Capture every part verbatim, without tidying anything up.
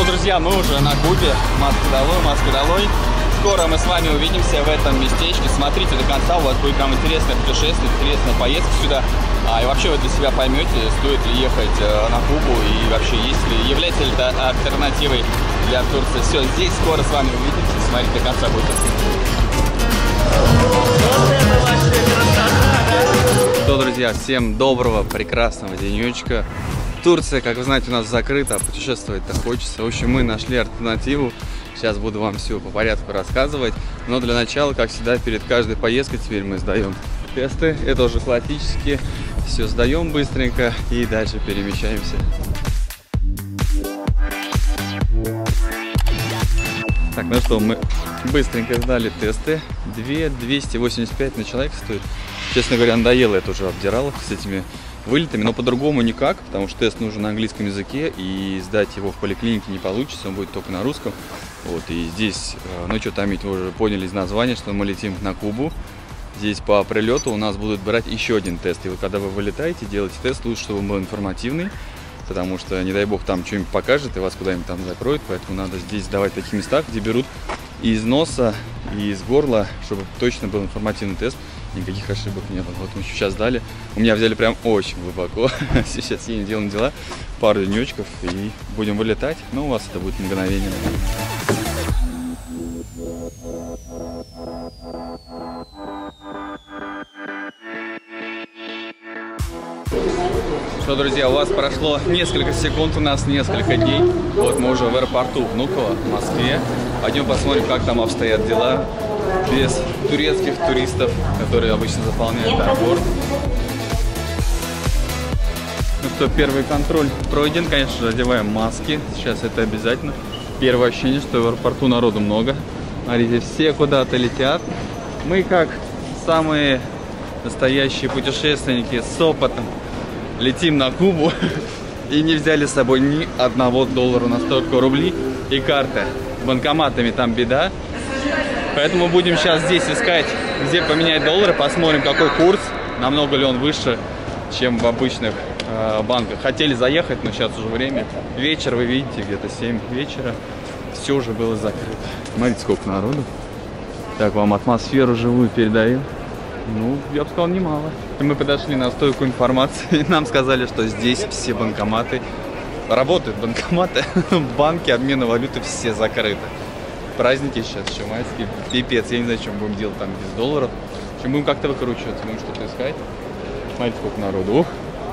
что, друзья, мы уже на Кубе. Маска долой, маска долой. Скоро мы с вами увидимся в этом местечке. Смотрите до конца, у вас будет там интересное путешествие, интересная поездка сюда. А, и вообще вы для себя поймете, стоит ли ехать э, на Кубу и вообще есть ли, является ли это альтернативой для Турции. Все, здесь скоро с вами увидимся. Смотрите до конца, будет. Что, друзья, всем доброго, прекрасного денечка. Турция, как вы знаете, у нас закрыта, путешествовать-то хочется. В общем, мы нашли альтернативу. Сейчас буду вам все по порядку рассказывать. Но для начала, как всегда, перед каждой поездкой теперь мы сдаем тесты. Это уже классические. Все сдаем быстренько и дальше перемещаемся. Так, ну что, мы быстренько сдали тесты. две тысячи двести восемьдесят пять на человека стоит. Честно говоря, надоело это уже обдиралов с этими вылетами, но по-другому никак, потому что тест нужен на английском языке, и сдать его в поликлинике не получится, он будет только на русском. Вот, и здесь, ну что там, вы уже поняли из названия, что мы летим на Кубу. Здесь по прилету у нас будут брать еще один тест, и вот когда вы вылетаете, делаете тест, лучше, чтобы он был информативный, потому что, не дай бог, там что-нибудь покажет, и вас куда-нибудь там закроют, поэтому надо здесь сдавать в таких местах, где берут из носа и из горла, чтобы точно был информативный тест, никаких ошибок не было. Вот мы сейчас дали, у меня взяли прям очень глубоко, сейчас едем, делаем дела, пару денечков и будем вылетать, но у вас это будет мгновение. Что, друзья, у вас прошло несколько секунд, у нас несколько дней. Вот мы уже в аэропорту Внуково, в Москве. Пойдем посмотрим, как там обстоят дела без турецких туристов, которые обычно заполняют аэропорт. Ну что, первый контроль пройден, конечно же, одеваем маски. Сейчас это обязательно. Первое ощущение, что в аэропорту народу много. Смотрите, все куда-то летят. Мы, как самые настоящие путешественники с опытом, летим на Кубу и не взяли с собой ни одного доллара, на столько рублей и карты. С банкоматами там беда. Поэтому будем сейчас здесь искать, где поменять доллары, посмотрим, какой курс, намного ли он выше, чем в обычных э, банках. Хотели заехать, но сейчас уже время. Вечер, вы видите, где-то семь вечера. Все уже было закрыто. Смотрите, сколько народу. Так, вам атмосферу живую передаю. Ну, я бы сказал, немало. Мы подошли на стойку информации, и нам сказали, что здесь все банкоматы, работают банкоматы, банки обмена валюты все закрыты. Праздники сейчас еще майские, пипец, я не знаю, что мы будем делать там без долларов. В общем, будем как-то выкручиваться, будем что-то искать. Смотрите, сколько народу. Ух.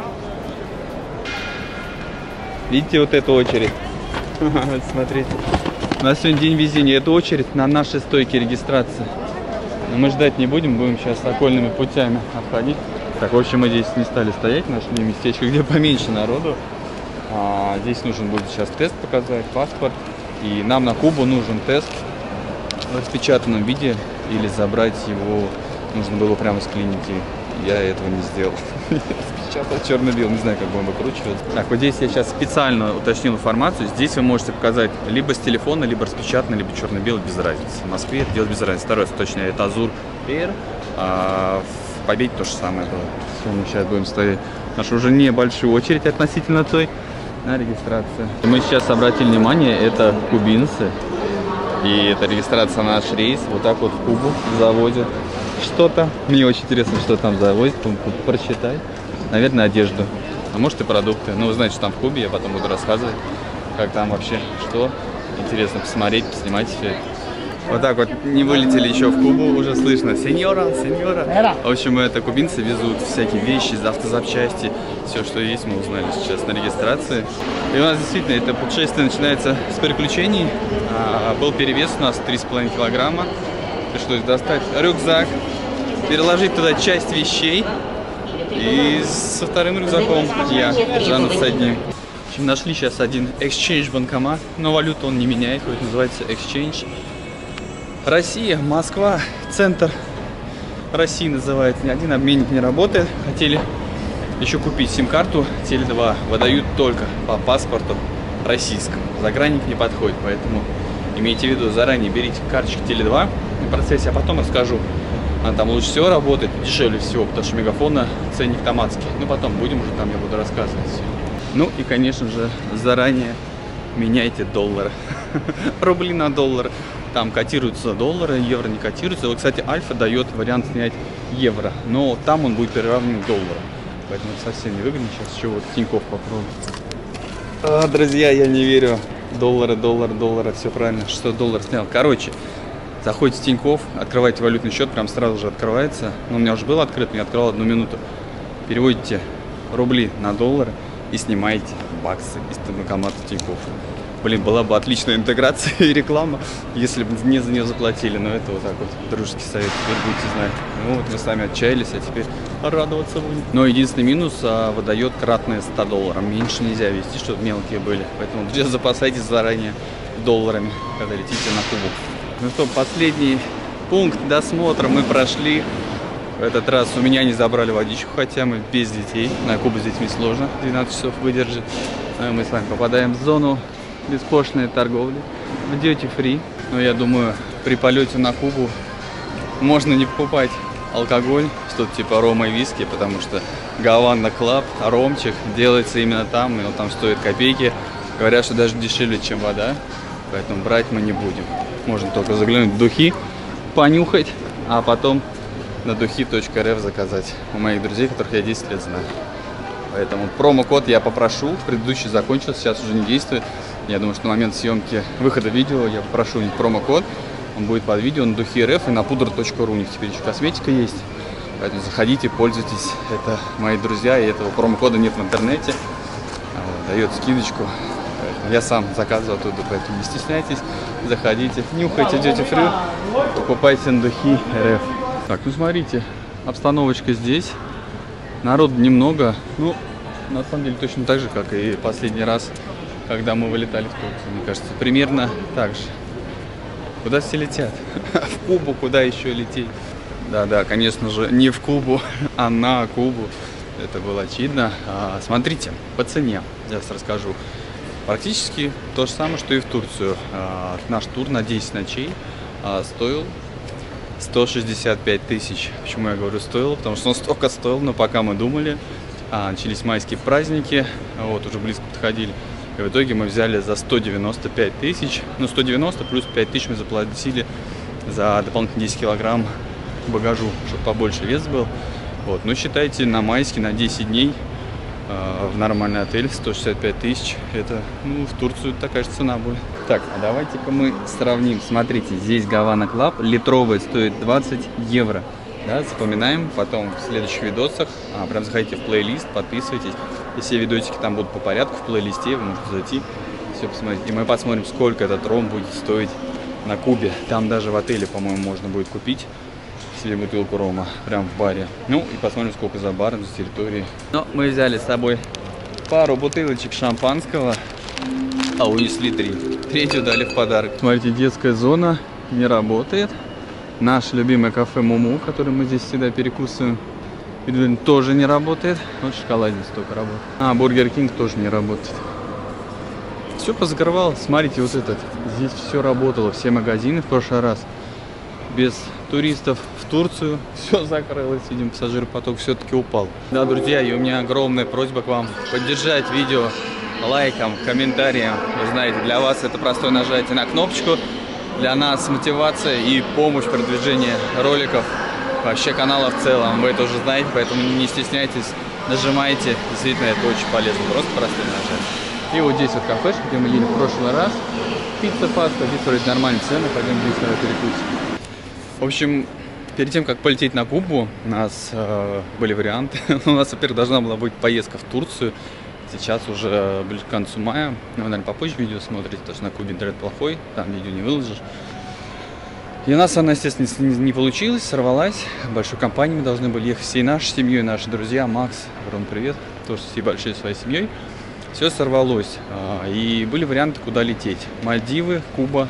Видите вот эту очередь? Смотрите. У нас сегодня день везения, это очередь на нашей стойке регистрации. Но мы ждать не будем, будем сейчас окольными путями обходить. Так, в общем, мы здесь не стали стоять, нашли местечко, где поменьше народу. А, здесь нужен будет сейчас тест показать, паспорт. И нам на Кубу нужен тест в распечатанном виде, или забрать его нужно было прямо с клиники. Я этого не сделал. Распечатал черно-белый, не знаю, как будем выкручиваться. Так, вот здесь я сейчас специально уточнил информацию. Здесь вы можете показать либо с телефона, либо распечатанный, либо черно-белый, без разницы. В Москве это делать без разницы. Второй раз уточняю, это Азур Air, а в Победе то же самое было. Все, мы сейчас будем стоять. Наша уже небольшая очередь относительно той на регистрацию. Мы сейчас обратили внимание, это кубинцы. И это регистрация на наш рейс. Вот так вот в Кубу завозят что-то. Мне очень интересно, что там завозят. Прочитай. Наверное, одежду. А может и продукты. Ну, вы знаете, что там в Кубе. Я потом буду рассказывать, как там вообще что. Интересно посмотреть, поснимать все это. Вот так вот не вылетели еще в Кубу, уже слышно сеньора, сеньора. В общем, это кубинцы везут всякие вещи, автозапчасти, все, что есть, мы узнали сейчас на регистрации. И у нас действительно это путешествие начинается с приключений. А, был перевес у нас три с половиной килограмма. Пришлось достать рюкзак, переложить туда часть вещей. И со вторым рюкзаком я, Жанов с одним. В общем, нашли сейчас один exchange банкомат, но валюту он не меняет, хоть называется exchange. Россия, Москва, центр России называется. Ни один обменник не работает. Хотели еще купить сим-карту Теле два. Выдают только по паспорту российскому. Загранник не подходит, поэтому имейте в виду, заранее берите карточку Теле два. В процессе я потом расскажу. Она там лучше всего работает, дешевле всего, потому что Мегафона ценник томатский. Ну потом будем уже там, я буду рассказывать. Ну и, конечно же, заранее меняйте доллары. Рубли на доллары. Там котируются доллары, евро не котируются. Вот, кстати, Альфа дает вариант снять евро, но там он будет приравнен к доллару. Поэтому совсем не выгодно. Сейчас еще вот Тинькофф попробуем. А, друзья, я не верю. Доллары, доллар, доллары, все правильно. шестьсот долларов снял. Короче, заходите в Тинькофф, открываете валютный счет, прям сразу же открывается. Ну, у меня уже был открыт, я открывал одну минуту. Переводите рубли на доллары и снимаете баксы из банкомата Тинькофф. Блин, была бы отличная интеграция и реклама, если бы мне за нее заплатили. Но это вот так вот, дружеский совет, теперь будете знать. Ну вот вы сами отчаялись, а теперь радоваться будем. Но единственный минус, а, выдает кратное ста долларов. Меньше нельзя вести, чтобы мелкие были. Поэтому, друзья, запасайтесь заранее долларами, когда летите на Кубу. Ну что, последний пункт досмотра мы прошли. В этот раз у меня не забрали водичку, хотя мы без детей. На Кубу с детьми сложно, двенадцать часов выдержит. А мы с вами попадаем в зону беспошлиной торговли в Duty Free. Но я думаю, при полете на Кубу можно не покупать алкоголь, что-то типа рома и виски, потому что Гавана Клаб, ромчик делается именно там, и он там стоит копейки. Говорят, что даже дешевле, чем вода, поэтому брать мы не будем. Можно только заглянуть в духи, понюхать, а потом на духи точка эр эф заказать у моих друзей, которых я десять лет знаю. Поэтому промокод я попрошу, предыдущий закончился, сейчас уже не действует. Я думаю, что на момент съемки выхода видео я попрошу у них промокод. Он будет под видео на духи точка эр эф и на пудра точка ру. У них теперь еще косметика есть. Поэтому заходите, пользуйтесь. Это мои друзья, и этого промокода нет в интернете. Дает скидочку. Я сам заказываю оттуда, поэтому не стесняйтесь. Заходите, нюхайте Duty Free, покупайте на духи точка эр эф. Так, ну смотрите, обстановочка здесь. Народу немного. Ну, на самом деле точно так же, как и последний раз, когда мы вылетали в Турцию. Мне кажется, примерно так же. Куда все летят? В Кубу, куда еще лететь? Да-да, конечно же, не в Кубу, а на Кубу. Это было очевидно. А, смотрите, по цене, я сейчас расскажу. Практически то же самое, что и в Турцию. А, наш тур на десять ночей а, стоил сто шестьдесят пять тысяч. Почему я говорю стоило? Потому что он столько стоил, но пока мы думали, а, начались майские праздники, вот, уже близко подходили. И в итоге мы взяли за сто девяносто пять тысяч. Ну, сто девяносто плюс пять тысяч мы заплатили за дополнительные десять килограмм багажу, чтобы побольше вес был. Вот, ну, считайте, на майский, на десять дней э, в нормальный отель сто шестьдесят пять тысяч. Это, ну, в Турцию такая же цена будет. Так, а давайте-ка мы сравним. Смотрите, здесь Гавана Клаб, литровый стоит двадцать евро. Да, запоминаем, потом в следующих видосах а, прям заходите в плейлист, подписывайтесь. И все видосики там будут по порядку в плейлисте, вы можете зайти, все посмотреть. И мы посмотрим, сколько этот ром будет стоить на Кубе. Там даже в отеле, по-моему, можно будет купить себе бутылку рома, прям в баре. Ну и посмотрим, сколько за баром, за территорией. Но мы взяли с собой пару бутылочек шампанского, а унесли три. Третью дали в подарок. Смотрите, детская зона не работает. Наше любимое кафе Муму, которое мы здесь всегда перекусываем, тоже не работает. Вот шоколадница только работает. А, Бургер Кинг тоже не работает. Все позакрывал. Смотрите, вот этот. Здесь все работало, все магазины в прошлый раз. Без туристов в Турцию все закрылось. Видимо, пассажиропоток все-таки упал. Да, друзья, и у меня огромная просьба к вам поддержать видео лайком, комментарием. Вы знаете, для вас это простое нажатие на кнопочку. Для нас мотивация и помощь в продвижении роликов, вообще канала в целом. Вы это уже знаете, поэтому не стесняйтесь, нажимайте. Действительно, это очень полезно, просто простые нажатия. И вот здесь вот кафешка, где мы ели в прошлый раз. Пицца, паста, здесь вроде нормальные цены, пойдем здесь перекусим. В общем, перед тем, как полететь на Кубу, у нас э, были варианты. У нас, во-первых, должна была быть поездка в Турцию. Сейчас уже ближе к концу мая. Вы, наверное, попозже видео смотрите, потому что на Кубе интернет плохой, там видео не выложишь. И у нас она, естественно, не получилась, сорвалась. Большой компанией мы должны были ехать всей нашей семьей, наши друзья. Макс, огромный привет, тоже всей большой своей семьей. Все сорвалось. И были варианты, куда лететь. Мальдивы, Куба.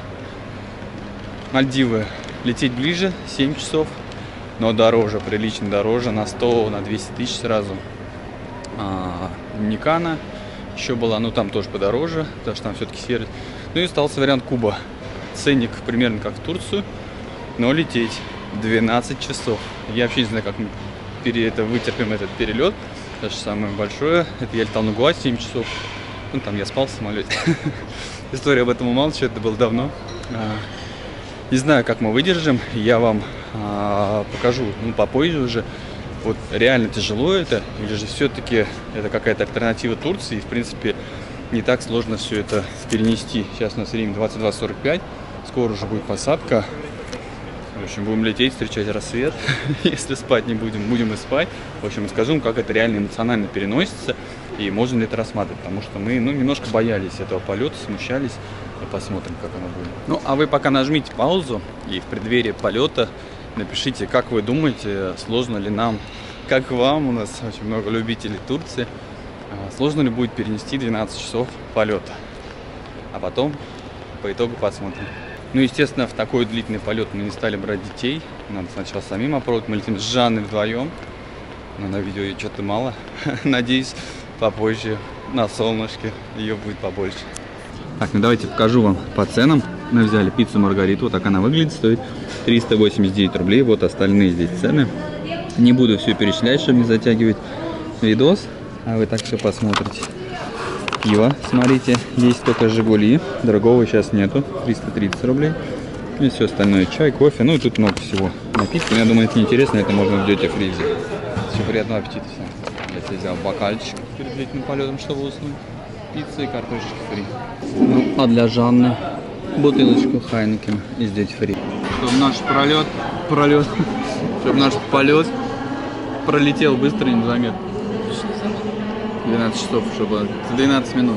Мальдивы лететь ближе, семь часов, но дороже, прилично дороже, на сто, на двести тысяч сразу. Доминикана еще была, но там тоже подороже, потому что там все-таки сервис. Ну и остался вариант Куба. Ценник примерно как в Турцию, но лететь двенадцать часов. Я вообще не знаю, как мы пере, это, вытерпим этот перелет. Даже самое большое, это я летал на Гуа семь часов. Ну, там я спал в самолете. История об этом умалчивает, это было давно. Не знаю, как мы выдержим, я вам покажу, ну, попозже уже. Вот реально тяжело это, или же все-таки это какая-то альтернатива Турции, и, в принципе, не так сложно все это перенести. Сейчас у нас время двадцать два сорок пять, скоро уже будет посадка. В общем, будем лететь, встречать рассвет. Если спать не будем, будем и спать. В общем, скажу, как это реально эмоционально переносится и можно ли это рассматривать, потому что мы, ну, немножко боялись этого полета, смущались. И посмотрим, как оно будет. Ну, а вы пока нажмите паузу и в преддверии полета напишите, как вы думаете, сложно ли нам, как вам, у нас очень много любителей Турции, сложно ли будет перенести двенадцать часов полета. А потом по итогу посмотрим. Ну, естественно, в такой длительный полет мы не стали брать детей. Надо сначала самим опробовать. Мы летим с Жанной вдвоем. Но на видео ее что-то мало. Надеюсь, попозже на солнышке ее будет побольше. Так, ну давайте покажу вам по ценам. Мы взяли пиццу Маргариту. Вот так она выглядит. Стоит триста восемьдесят девять рублей. Вот остальные здесь цены. Не буду все перечислять, чтобы не затягивать видос. А вы так все посмотрите. Пиво, смотрите, есть только Жигули, другого сейчас нету, триста тридцать рублей. И все остальное, чай, кофе, ну и тут много всего напитков. Я думаю, это неинтересно, это можно в Duty Free взять. Всем приятного аппетита всем. Я себе взял бокальчик перед длительным полетом, чтобы уснуть. Пицца и картошечки фри. Ну, а для Жанны бутылочку Хайнекен из Duty Free. Чтобы наш пролет, пролет, чтобы наш полет пролетел быстро и незаметно. двенадцать часов, чтобы двенадцать минут.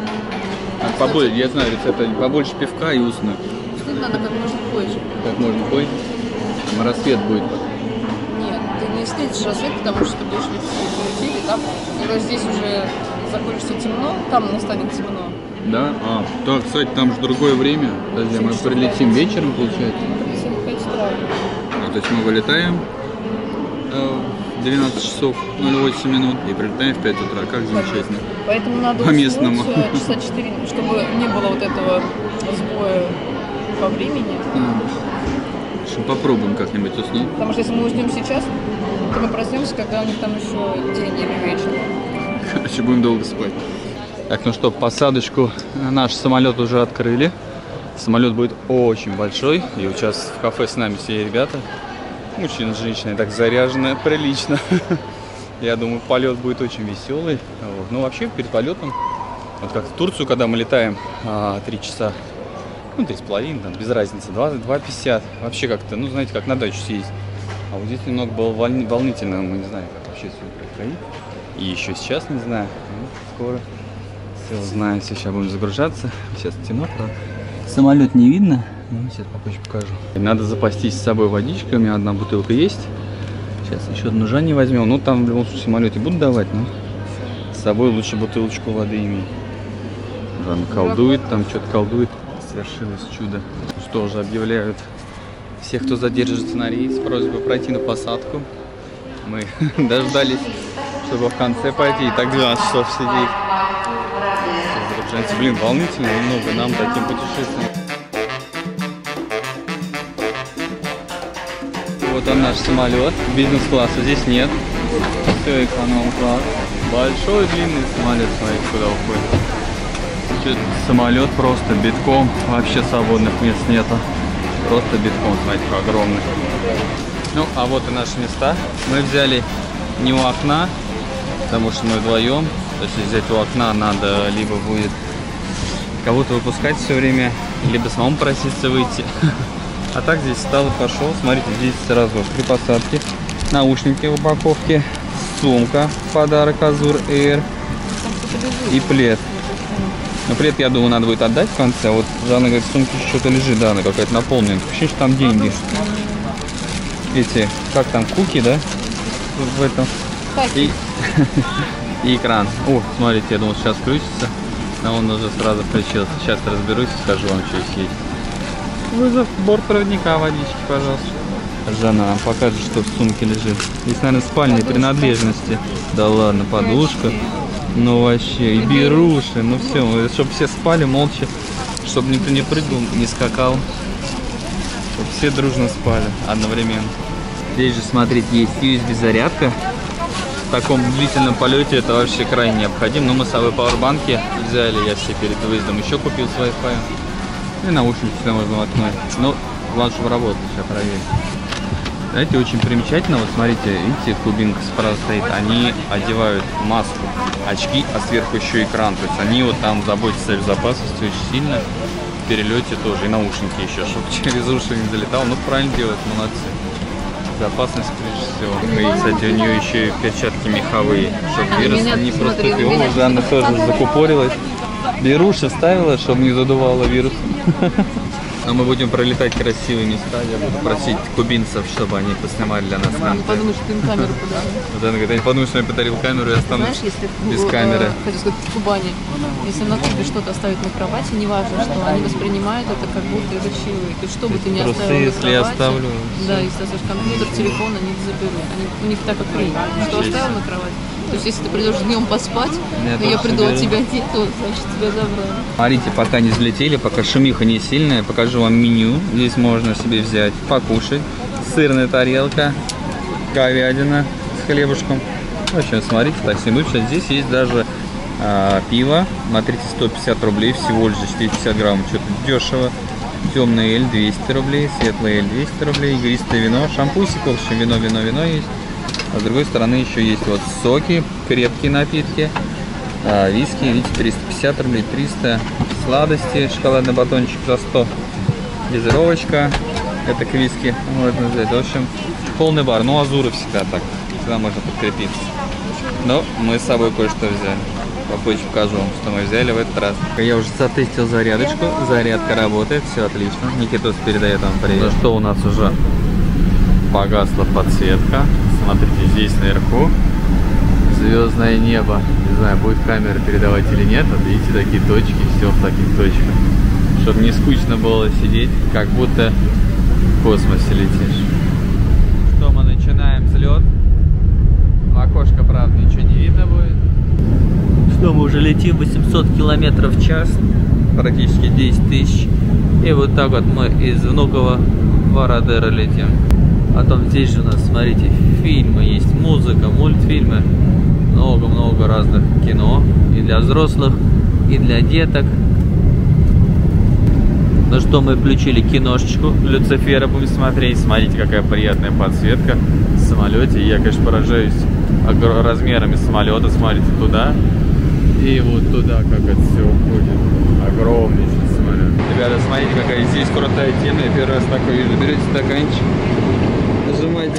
А побольше, я знаю рецепт, побольше пивка и уснуть. Уснуть надо как можно позже. Как можно позже? Там рассвет будет. Нет, ты не встретишь рассвет, потому что ты будешь лететь, там, когда здесь уже закончится темно, там настанет темно. Да? А, то, кстати, там же другое время. Подожди, мы прилетим вечером, получается? семь пять утра. А, то есть мы вылетаем в двенадцать часов ноль восемь минут и прилетаем в пять утра. Как замечательно. Поэтому надо по местному часа четыре, чтобы не было вот этого сбоя по времени. А, попробуем как-нибудь уснуть. Потому что если мы уснем сейчас, то мы проснемся, когда у них там еще день или вечер. Короче, будем долго спать. Так, ну что, посадочку наш самолет уже открыли. Самолет будет очень большой. И вот сейчас в кафе с нами все ребята. Мужчина, женщина, так заряженная, прилично. Я думаю, полет будет очень веселый. Вот. Ну, вообще, перед полетом, вот как в Турцию, когда мы летаем три часа, ну, три с половиной, там, без разницы, два пятьдесят. Вообще как-то, ну, знаете, как на дачу съездить. А вот здесь немного было волнительно, мы не знаем, как вообще все происходит. И еще сейчас не знаю. Ну, скоро все узнаем, все, сейчас будем загружаться. Сейчас темно, правда. Самолет не видно. Ну, сейчас попозже покажу. Надо запастись с собой водичкой. У меня одна бутылка есть. Сейчас еще одну Жанне возьмем. Ну, там в любом случае в самолете будут давать, но с собой лучше бутылочку воды иметь. Жанна колдует, там что-то колдует. Свершилось чудо. Что уже объявляют всех, кто задержится на рейс, с просьбой пройти на посадку. Мы дождались, чтобы в конце пойти. И так двенадцать часов сидеть. Блин, волнительно немного нам таким путешествием. Вот он наш самолет, бизнес-класса здесь нет, все эконом-класс. Большой длинный самолет, смотрите, куда уходит. Самолет просто битком, вообще свободных мест нету. Просто битком, смотрите, огромный. Ну, а вот и наши места. Мы взяли не у окна, потому что мы вдвоем. То есть взять у окна надо либо будет кого-то выпускать все время, либо самому проситься выйти. А так здесь встал и пошел. Смотрите, здесь сразу при посадке наушники в упаковке, сумка, подарок Азур Air и плед. Но плед, я думаю, надо будет отдать в конце. А вот Жанна говорит, в сумке что-то лежит, да, она какая-то наполненная. Ощущение, что там деньги. Эти, как там, куки, да? В этом. И, и экран. О, смотрите, я думал, сейчас включится. А он уже сразу включился. Сейчас разберусь и скажу вам, что здесь есть. Вызов бортпроводника, водички, пожалуйста. Жанна нам покажет, что в сумке лежит. Здесь, наверное, спальные принадлежности. Да ладно, подушка. Ну вообще, и беруши. Ну все, чтобы все спали молча. Чтобы никто не прыгал, не скакал. Чтобы все дружно спали одновременно. Здесь же, смотрите, есть ю эс би зарядка. в таком длительном полете это вообще крайне необходимо. Но мы с собой пауэрбанки взяли, я все перед выездом еще купил с Wi-Fi. И наушники сюда можно воткнуть. Ну, главное, чтобы работало, сейчас проверим. Знаете, очень примечательно, вот смотрите, видите, кубинка справа стоит, они одевают маску, очки, а сверху еще экран. То есть они вот там заботятся о безопасности очень сильно. В перелете тоже, и наушники еще, чтобы через уши не залетал. Ну, правильно делают, молодцы. Безопасность прежде всего. И, кстати, у нее еще и перчатки меховые, чтобы вирус не проступил. О, Жанна тоже закупорилась. Беруши вставила, чтобы не задувало вирус. Но мы будем пролетать красивые места. Я буду просить кубинцев, чтобы они поснимали для нас. Они подумают, что ты им камеру подарил. Вот она говорит, они подумают, что я подарил камеру, и останусь без камеры. Хочу сказать, в Кубани, если на Кубе что-то оставить на кровати, неважно, что они воспринимают это как будто это чаевые. То есть, что бы ты ни оставил на кровати, если я оставлю, да, если оставишь компьютер, телефон, они это заберут. Они, у них так как принято. Что оставил на кровати? То есть, если ты придешь днем поспать, но я приду, а тебя нету, значит, тебя забрали. Смотрите, пока не взлетели, пока шумиха не сильная, покажу вам меню. Здесь можно себе взять, покушать. Сырная тарелка, говядина с хлебушком. В общем, смотрите, так себе. Сейчас здесь есть даже а, пиво. Смотрите, сто пятьдесят рублей, всего лишь четыреста пятьдесят грамм. Что-то дешево. Темный эль двести рублей, светлый эль двести рублей, игристое вино, шампусик, в общем, вино, вино, вино есть. А с другой стороны еще есть вот соки, крепкие напитки, а, виски, видите, триста пятьдесят рублей, триста, сладости, шоколадный батончик за сто, газировочка, это к виски можно взять. В общем, полный бар, ну азуры всегда так, всегда можно подкрепиться. Но мы с собой кое-что взяли. Попозже покажу вам, что мы взяли в этот раз. Я уже затестил зарядочку, зарядка работает, все отлично. Никитос передает вам привет. Ну что, у нас уже погасла подсветка. Смотрите, здесь наверху звездное небо. Не знаю, будет камера передавать или нет. Вот видите, такие точки, все в таких точках. Чтобы не скучно было сидеть, как будто в космосе летишь. Что, мы начинаем взлет. В окошко, правда, ничего не видно будет. Что, мы уже летим восемьсот километров в час, практически десять тысяч. И вот так вот мы из Внуково в Орадеро летим. Потом здесь же у нас, смотрите, фильмы есть, музыка, мультфильмы, много-много разных кино. И для взрослых, и для деток. Ну что, мы включили киношечку Люцифера, будем смотреть. Смотрите, какая приятная подсветка в самолете. Я, конечно, поражаюсь размерами самолета. Смотрите туда и вот туда, как это все уходит. Огромнейший самолет. Ребята, смотрите, какая здесь крутая тема. Я первый раз такой вижу. Берете стаканчик, нажимаете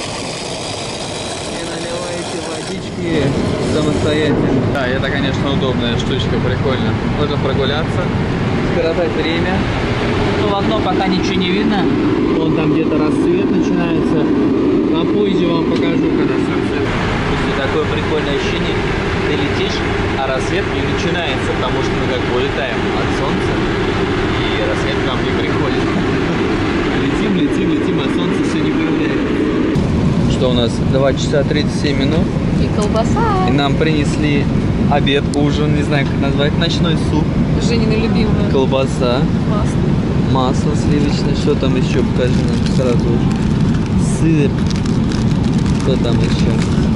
и наливаете водички самостоятельно. Да, это, конечно, удобная штучка, прикольно. Можно прогуляться, скоротать время. Ну, в окно пока ничего не видно. Вон там где-то рассвет начинается. Попозже вам покажу, когда рассвет. Такое прикольное ощущение. Ты летишь, а рассвет не начинается, потому что мы как бы улетаем от солнца, и рассвет к нам не приходит. Летим, летим, летим, а солнце все не появляется. Что у нас? два часа тридцать семь минут. И колбаса. И нам принесли обед, ужин, не знаю как назвать, ночной суп. Женина любимая. Колбаса. Масло. Масло сливочное. Что там еще? Покажи нам сразу же. Сыр. Что там еще?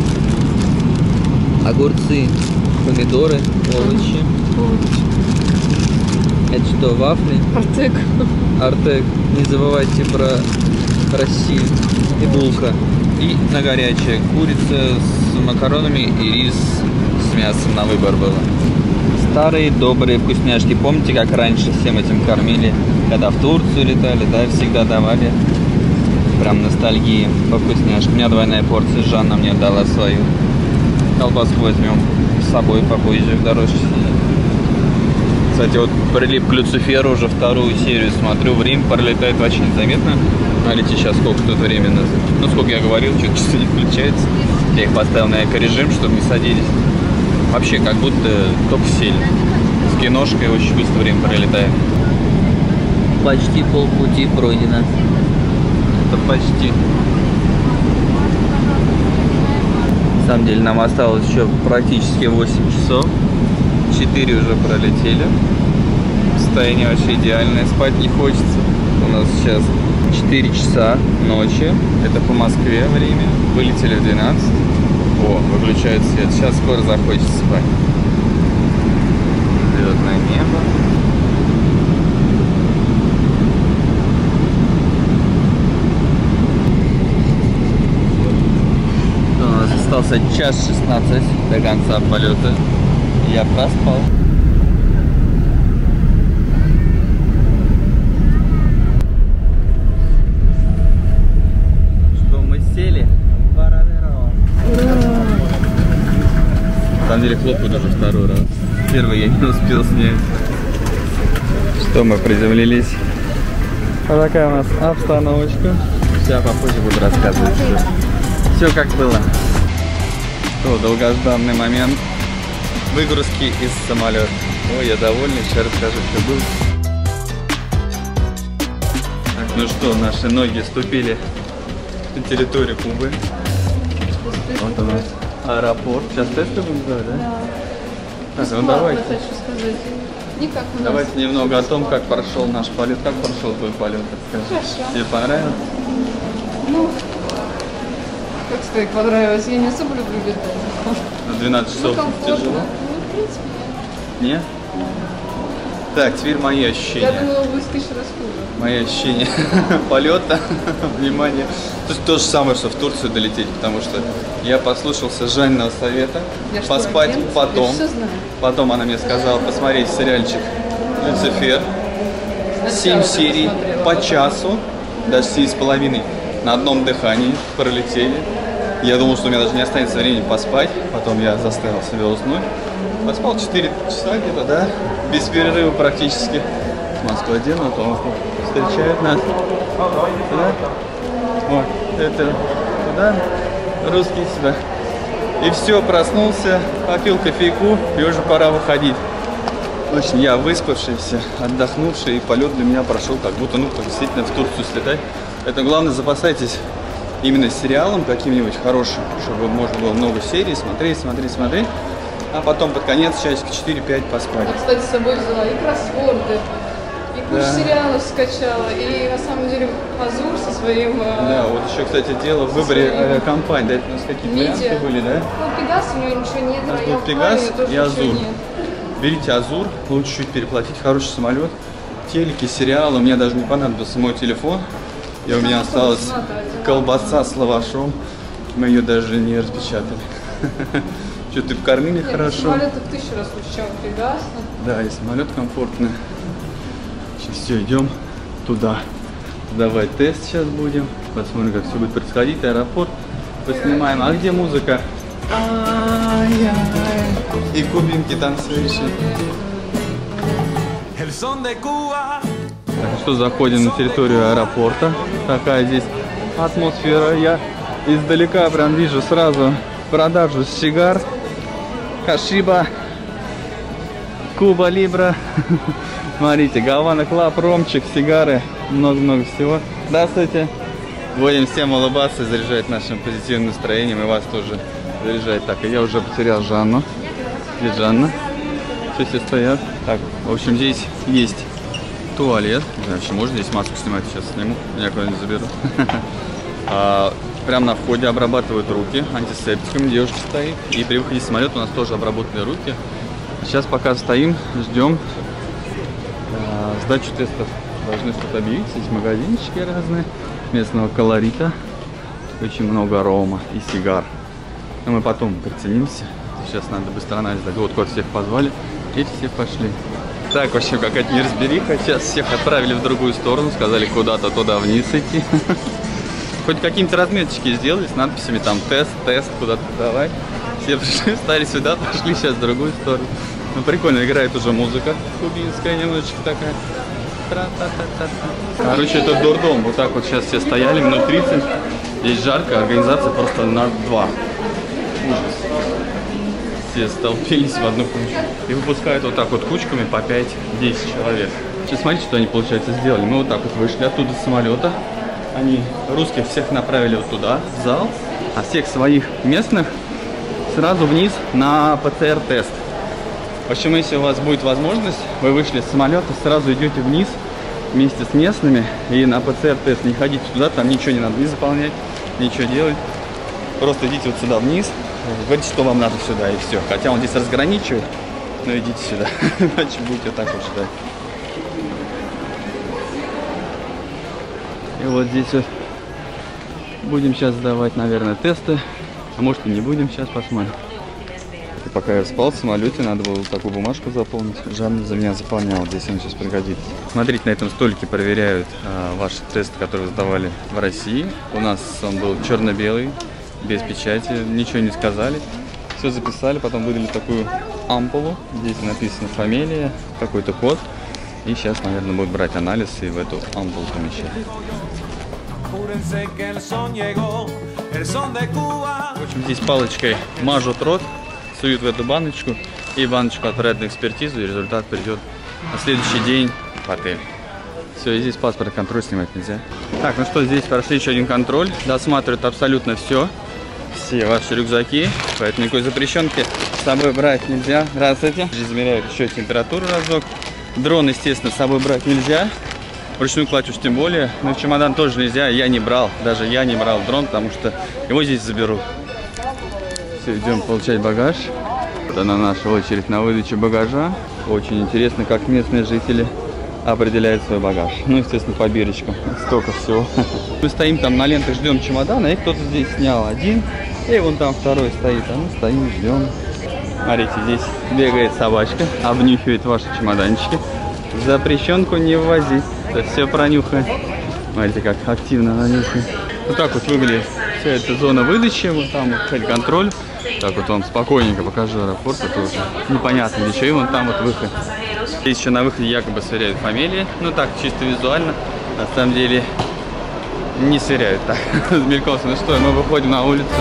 Огурцы, помидоры, овощи. Овощи. Это что, вафли? Артек. Артек. Не забывайте про Россию. И булка. И на горячее. Курица с макаронами и рис с мясом на выбор было. Старые добрые вкусняшки. Помните, как раньше всем этим кормили? Когда в Турцию летали, да, всегда давали. Прям ностальгии по вкусняшкам. У меня двойная порция, Жанна мне дала свою. Колбаску возьмем с собой попозже в дорожке. Кстати, вот прилип к Люциферу, уже вторую серию смотрю. Время пролетает вообще незаметно. Смотрите, сейчас сколько тут времени. Ну, сколько я говорил, что часы не включается. Я их поставил на эко-режим, чтобы не садились. Вообще, как будто только сели. С киношкой очень быстро время пролетает. Почти полпути пройдено. Это почти. На самом деле нам осталось еще практически восемь часов. четыре уже пролетели. Состояние вообще идеальное. Спать не хочется. У нас сейчас четыре часа ночи. Это по Москве время. Вылетели в двенадцать. О, выключили. включают свет. Сейчас скоро захочется спать. Звездное небо. У нас остался час шестнадцать до конца полета. Я проспал. На самом деле хлопают уже второй раз. Первый я не успел снять. Что, мы приземлились. Вот такая у нас обстановочка. Сейчас попозже буду рассказывать все. Все как было. Что, долгожданный момент выгрузки из самолета. Ой, я довольный, сейчас расскажу, что было. Так, ну что, наши ноги ступили на территорию Кубы. Вот у нас аэропорт. Сейчас тесты будем делать, да? Да. Так, ну давайте. Хочу сказать. Никак у нас. Давайте немного о том, как прошел наш полет. Как прошел твой полет? Хорошо. Тебе понравилось? Ну, как сказать, понравилось. Я не особо люблю летать. На двенадцать часов ну, комфортно. тяжело? Ну, в принципе, Нет? Так, теперь мои ощущения. я думала, будет тысячу раз хуже. Мои ощущения полета, внимание. То есть то же самое, что в Турцию долететь, потому что я послушался Жанниного совета Я что, поспать агент? потом. Я все знаю. Потом она мне сказала посмотреть сериальчик «Люцифер». Семь серий посмотрела, по потом. часу, даже семь с половиной, на одном дыхании пролетели. Я думал, что у меня даже не останется времени поспать. Потом я заставил себя уснуть. Поспал четыре часа где-то, да? Без перерыва практически. Москва один, а то встречает нас. Туда. Вот, это туда. Русские сюда. И все, проснулся, попил кофейку, и уже пора выходить. В общем, я выспавшийся, отдохнувший, и полет для меня прошел как будто, ну, действительно в Турцию слетать. Это главное, запасайтесь именно сериалом каким-нибудь хорошим, чтобы можно было много серий смотреть, смотреть, смотреть. А потом под конец часик четыре-пять поспать. Я, кстати, с собой взяла и кроссворды, и кучу Да. сериалов скачала, и на самом деле Азур со своим... Да, вот еще, кстати, дело в выборе авиакомпании. Да, это у нас какие варианты были, да? Ну, Пегас, у него ничего нет, У нас Роял был Пегас Пале, тоже и ничего Азур. нет. Берите Азур, лучше чуть переплатить, хороший самолет, телеки, сериалы. У меня даже не понадобился мой телефон. И у меня осталась колбаса с лавашом. Мы ее даже не распечатали. Что, ты покормили Нет, хорошо? самолет в тысячу раз лучше, чем Пегас. Да, и самолет комфортный. Сейчас все, идем туда. Давай тест сейчас будем. Посмотрим, как все будет происходить. Аэропорт поснимаем. А где музыка? Ай-яй. И кубинки танцующие. Так, что, заходим на территорию аэропорта. Такая здесь атмосфера. Я издалека прям вижу сразу продажу сигар. Кашиба, Куба Либра. Смотрите, Гавана Клаб, ромчик, сигары, много-много всего. Здравствуйте. Будем всем улыбаться и заряжать нашим позитивным настроением, и вас тоже заряжать. Так, и я уже потерял Жанну. Где Жанна? Все, все стоят. Так, в общем, здесь есть туалет. Не знаю, вообще можно здесь маску снимать? Сейчас сниму, меня куда-нибудь заберу. Прямо на входе обрабатывают руки антисептиком, девушка стоит. И при выходе из самолета у нас тоже обработаны руки. Сейчас пока стоим, ждем сдачу тестов. Должны что-то объявить. Здесь магазинчики разные, местного колорита. Очень много арома и сигар. Но мы потом приценимся. Сейчас надо быстро анализ сдать. Вот куда всех позвали. И все пошли. Так, вообще какая-то неразбериха. Сейчас всех отправили в другую сторону. Сказали куда-то туда вниз идти. Хоть какие-нибудь разметочки сделали с надписями там тест, тест, куда-то давай. Все пришли, стали сюда, пошли сейчас в другую сторону. Ну прикольно, играет уже музыка кубинская немножечко такая. Тра-та-та-та-та. Короче, это дурдом. Вот так вот сейчас все стояли, минут тридцать. Здесь жарко, организация просто на два. Ужас. Все столпились в одну кучу. И выпускают вот так вот кучками по пять-десять человек. Сейчас смотрите, что они, получается, сделали. Мы вот так вот вышли оттуда с самолета. Они русских всех направили вот туда, в зал, а всех своих местных сразу вниз на ПЦР-тест. В общем, если у вас будет возможность, вы вышли с самолета, сразу идете вниз вместе с местными и на ПЦР-тест. Не ходите туда, там ничего не надо не заполнять, ничего делать. Просто идите вот сюда вниз, говорите, что вам надо сюда, и все. Хотя он здесь разграничивает, но идите сюда, иначе будете так вот ждать. И вот здесь вот будем сейчас сдавать, наверное, тесты, а может и не будем, сейчас посмотрим. И пока я спал в самолете, надо было такую бумажку заполнить. Жанна за меня заполнял, здесь он сейчас пригодится. Смотрите, на этом столике проверяют а, ваши тесты, которые вы сдавали в России. У нас он был черно-белый, без печати, ничего не сказали. Все записали, потом выдали такую ампулу. Здесь написана фамилия, какой-то код. И сейчас, наверное, будут брать анализ и в эту ампулу помещать. В общем, здесь палочкой мажут рот, суют в эту баночку, и баночку отправят на экспертизу, и результат придет на следующий день в отель. Все, и здесь паспорт, контроль снимать нельзя. Так, ну что, здесь прошли еще один контроль, досматривают абсолютно все, все ваши рюкзаки, поэтому никакой запрещенки с собой брать нельзя. Здравствуйте. Здесь измеряют еще температуру разок. Дрон, естественно, с собой брать нельзя. Ручную кладь уж тем более. Но в чемодан тоже нельзя, я не брал, даже я не брал дрон, потому что его здесь заберут. Все, идем получать багаж. Вот она наша очередь на выдачу багажа. Очень интересно, как местные жители определяют свой багаж. Ну, естественно, по бирочкам. Столько всего. Мы стоим там на лентах, ждем чемодана, и кто-то здесь снял один. И вон там второй стоит, а мы стоим, ждем. Смотрите, здесь бегает собачка, обнюхивает ваши чемоданчики. Запрещенку не ввозить, это все пронюхает. Смотрите, как активно она нюхает. Вот так вот выглядит вся эта зона выдачи. Вот там вот контроль. Так вот вам спокойненько покажу аэропорт. Это уже непонятно для чего. И вон там вот выход. Здесь еще на выходе якобы сверяют фамилии. Ну так, чисто визуально. На самом деле не сверяют так. Мельком. Ну что, мы выходим на улицу.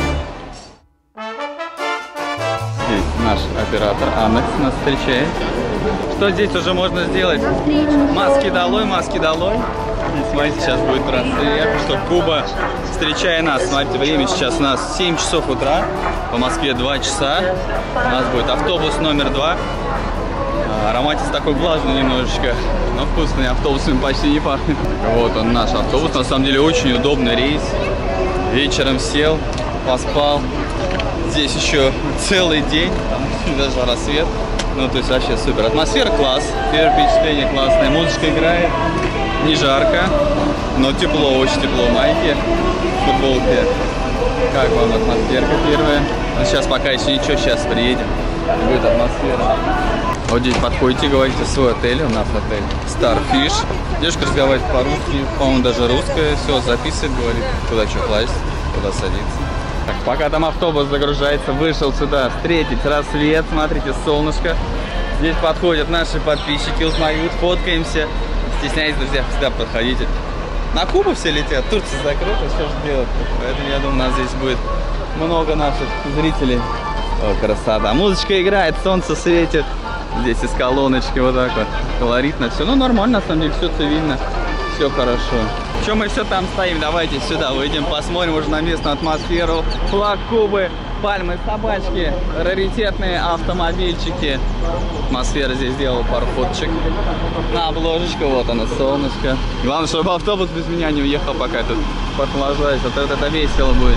Здесь наш оператор Аннекс нас встречает. Что здесь уже можно сделать? Маски долой, маски долой. И смотрите, сейчас будет рассвет, что Куба, встречая нас. Смотрите, время сейчас у нас семь часов утра, по Москве два часа. У нас будет автобус номер два. Ароматис такой влажный немножечко, но вкусный, автобусами почти не пахнет. Вот он, наш автобус. На самом деле очень удобный рейс. Вечером сел, поспал. Здесь еще целый день, там даже рассвет. Ну, то есть вообще супер. Атмосфера класс, первое впечатление классное. Музычка играет, не жарко, но тепло, очень тепло. Майки, футболки. Как вам атмосферка первая? Ну, сейчас пока еще ничего, сейчас приедем, и будет атмосфера. Вот здесь подходите, говорите свой отель, у нас отель Starfish. Девушка разговаривает по-русски, по-моему, даже русская. Все, записывает, говорит, куда что класть, куда садиться. Так, пока там автобус загружается, вышел сюда встретить рассвет. Смотрите, солнышко. Здесь подходят наши подписчики, узнают, фоткаемся. Стесняйтесь, друзья, всегда подходите. На Кубу все летят, Турция закрыта, что же делать? Поэтому, я думаю, у нас здесь будет много наших зрителей. О, красота. Музычка играет, солнце светит. Здесь из колоночки вот так вот. Колоритно все. Ну, нормально, на самом деле, все цивильно. Все хорошо. Чем мы все там стоим? Давайте сюда выйдем, посмотрим уже на местную атмосферу. Флаг Кубы, пальмы, собачки, раритетные автомобильчики. Атмосфера здесь сделала пару фоточек. На обложечку, вот она, солнышко. Главное, чтобы автобус без меня не уехал, пока я тут похлаждаюсь. Вот это, это весело будет.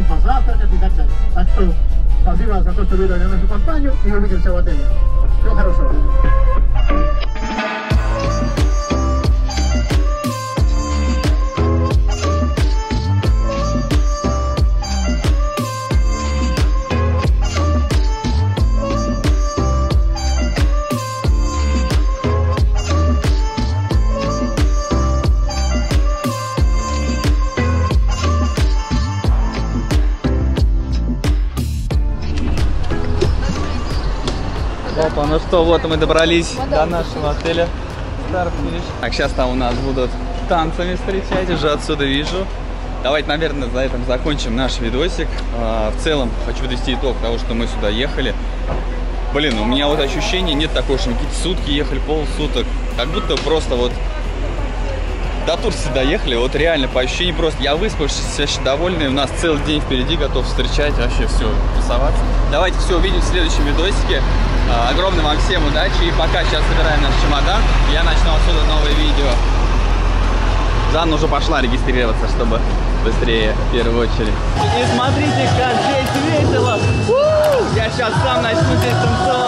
Спасибо за то, что вы дали нашу компанию, и увидимся в отеле. Всего хорошего. Опа, ну что, вот мы добрались до нашего отеля Starfish. Так, сейчас там у нас будут танцами встречать, уже отсюда вижу. Давайте, наверное, за этим закончим наш видосик. А, в целом, хочу подвести итог того, что мы сюда ехали. Блин, у меня вот ощущение, нет такого, что мы какие-то сутки ехали, полсуток. Как будто просто вот до Турции доехали, вот реально по ощущению просто. Я выспавшись, вообще довольный, у нас целый день впереди, готов встречать, вообще все, тусоваться. Давайте все увидим в следующем видосике. Огромное вам всем удачи, и пока сейчас собираем наш чемодан, я начну отсюда новое видео. Жанна уже пошла регистрироваться, чтобы быстрее, в первую очередь. И смотрите, как здесь весело. У-у-у! Я сейчас сам начну здесь танцевать.